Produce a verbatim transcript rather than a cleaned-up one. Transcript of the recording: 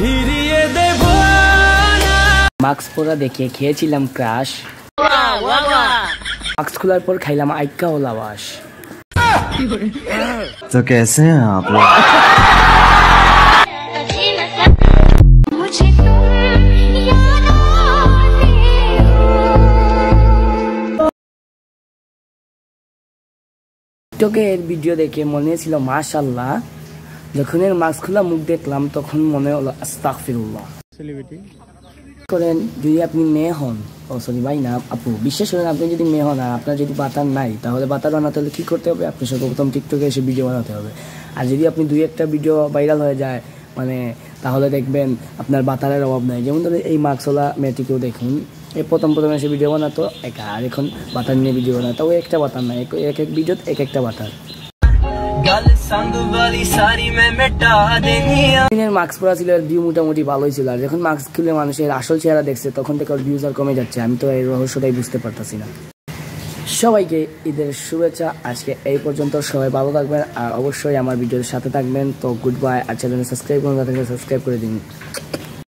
ফিরিয়ে দেব না। মাস্ক পরা দেখে খেয়েছিলাম ক্রাশ, মাস্ক খোলার পর খাইলাম আইকা ও লাওয়াশ। তো कैसे हैं आप लोग? টিকটকের ভিডিও দেখে মনে ছিল মাশাআল্লাহ, যখন এর মাস্ক খোলা মুখ দেখলাম তখন মনে হলো আস্তাগফিরুল্লাহ। সেলিব্রিটি করেন যদি আপনি মেয়ে হন, ও সরি ভাই না আপু, বিশ্বাস করেন আপনি যদি মেয়ে হন আর আপনার যদি বাতার নাই, তাহলে বাতার বানাতে হলে কী করতে হবে? আপনি সর্বপ্রথম টিকটকে এসে ভিডিও বানাতে হবে। আর যদি আপনি দুই একটা ভিডিও ভাইরাল হয়ে যায় মানে, তাহলে দেখবেন আপনার বাতারের অভাব নাই। যেমন ধরুন এই মাস্কওয়ালা মেয়েটিকেও দেখুন, এই প্রথম প্রথম এসে ভিডিও বানাতো একা, আর এখন বাতার নিয়ে ভিডিও বানাতো, তাও একটা বাতার নাই, এক এক ভিডিওত এক একটা বাতার। মাস্ক পরা ছিল, ভিউ মোটামুটি ভালোই ছিল, আর যখন মাস্ক খুলে মানুষের আসল চেহারা দেখছে তখন থেকে ওর ভিউজ আর কমে যাচ্ছে। আমি তো এই রহস্যটাই বুঝতে পারতাছি না। সবাইকে ঈদের শুভেচ্ছা। আজকে এই পর্যন্ত, সবাই ভালো থাকবেন আর অবশ্যই আমার ভিডিওর সাথে থাকবেন। তো গুড বাই, আর চ্যানেল সাবস্ক্রাইব করুন, সাবস্ক্রাইব করে দিন।